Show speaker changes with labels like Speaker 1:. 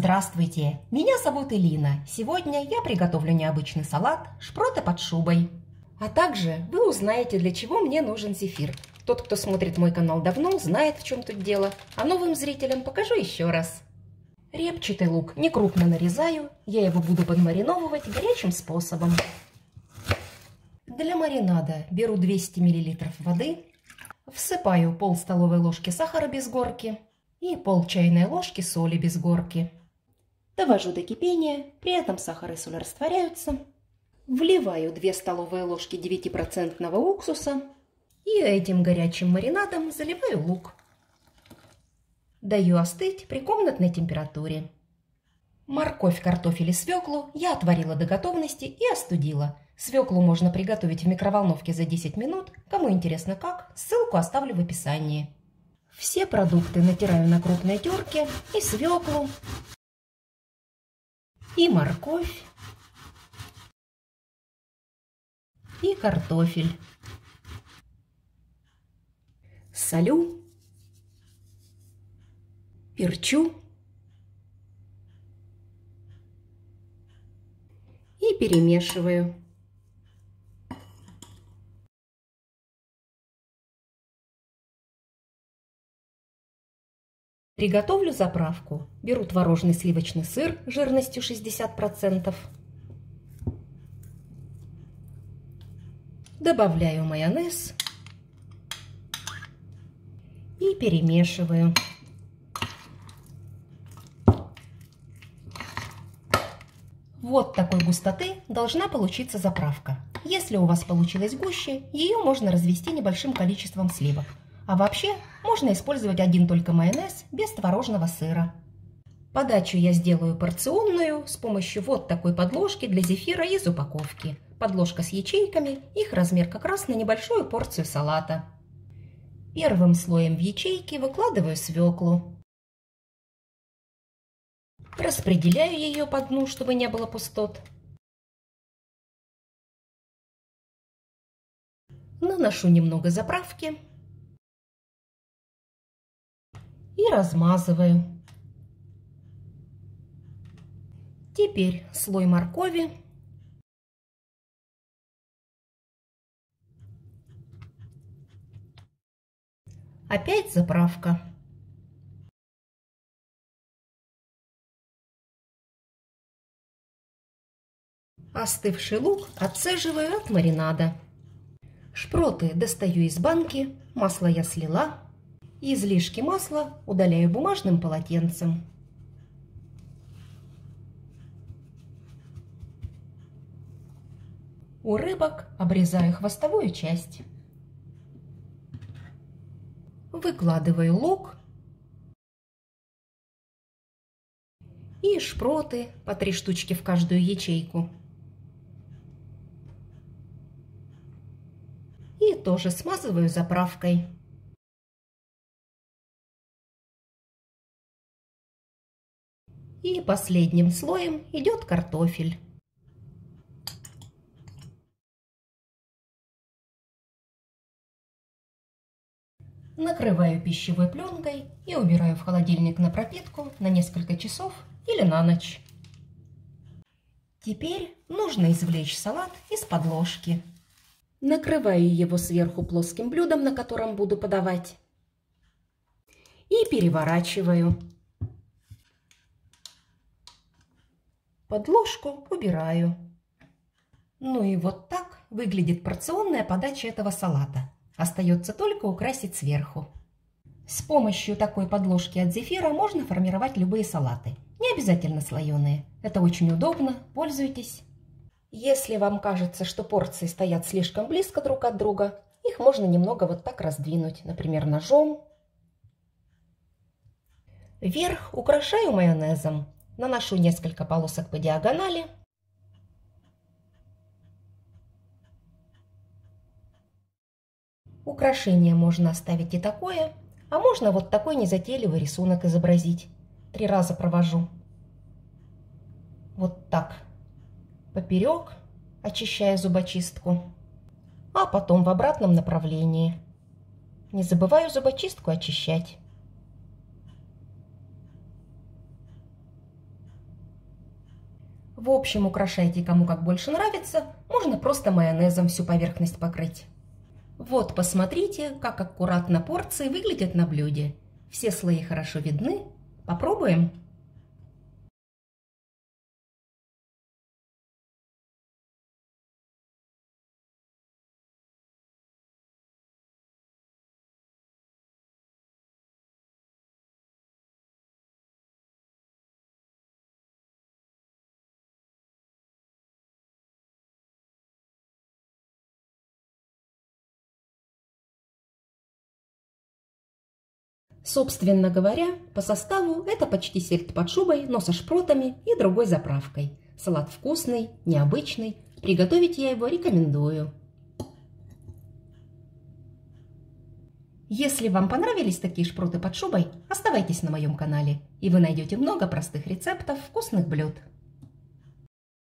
Speaker 1: Здравствуйте, меня зовут Элина. Сегодня я приготовлю необычный салат шпроты под шубой. А также вы узнаете, для чего мне нужен зефир. Тот, кто смотрит мой канал давно, знает, в чем тут дело, а новым зрителям покажу еще раз. Репчатый лук не крупно нарезаю, я его буду подмариновывать горячим способом. Для маринада беру 200 мл воды, всыпаю пол столовой ложки сахара без горки и пол чайной ложки соли без горки. Довожу до кипения, при этом сахар и соль растворяются. Вливаю 2 столовые ложки 9% уксуса и этим горячим маринадом заливаю лук. Даю остыть при комнатной температуре. Морковь, картофель и свеклу я отварила до готовности и остудила. Свеклу можно приготовить в микроволновке за 10 минут. Кому интересно как, ссылку оставлю в описании. Все продукты натираю на крупной терке, и свеклу, и морковь, и картофель. Солю, перчу и перемешиваю. Приготовлю заправку. Беру творожный сливочный сыр жирностью 60%. Добавляю майонез и перемешиваю. Вот такой густоты должна получиться заправка. Если у вас получилось гуще, ее можно развести небольшим количеством сливок. А вообще можно использовать один только майонез без творожного сыра. Подачу я сделаю порционную с помощью вот такой подложки для зефира из упаковки. Подложка с ячейками, их размер как раз на небольшую порцию салата. Первым слоем в ячейки выкладываю свеклу. Распределяю ее по дну, чтобы не было пустот. Наношу немного заправки. И размазываю. Теперь слой моркови. Опять заправка. Остывший лук отцеживаю от маринада. Шпроты достаю из банки, масло я слила. Излишки масла удаляю бумажным полотенцем. У рыбок обрезаю хвостовую часть. Выкладываю лук и шпроты по 3 штучки в каждую ячейку. И тоже смазываю заправкой. И последним слоем идет картофель. Накрываю пищевой пленкой и убираю в холодильник на пропитку на несколько часов или на ночь. Теперь нужно извлечь салат из подложки. Накрываю его сверху плоским блюдом, на котором буду подавать. И переворачиваю. Подложку убираю. Ну и вот так выглядит порционная подача этого салата. Остается только украсить сверху. С помощью такой подложки от зефира можно формировать любые салаты. Не обязательно слоеные. Это очень удобно. Пользуйтесь. Если вам кажется, что порции стоят слишком близко друг от друга, их можно немного вот так раздвинуть, например, ножом. Верх украшаю майонезом. Наношу несколько полосок по диагонали. Украшение можно оставить и такое, а можно вот такой незатейливый рисунок изобразить. 3 раза провожу. Вот так. Поперек, очищая зубочистку. А потом в обратном направлении. Не забываю зубочистку очищать. В общем, украшайте кому как больше нравится, можно просто майонезом всю поверхность покрыть. Вот, посмотрите, как аккуратно порции выглядят на блюде. Все слои хорошо видны. Попробуем? Собственно говоря, по составу это почти сельдь под шубой, но со шпротами и другой заправкой. Салат вкусный, необычный. Приготовить я его рекомендую. Если вам понравились такие шпроты под шубой, оставайтесь на моем канале, и вы найдете много простых рецептов вкусных блюд.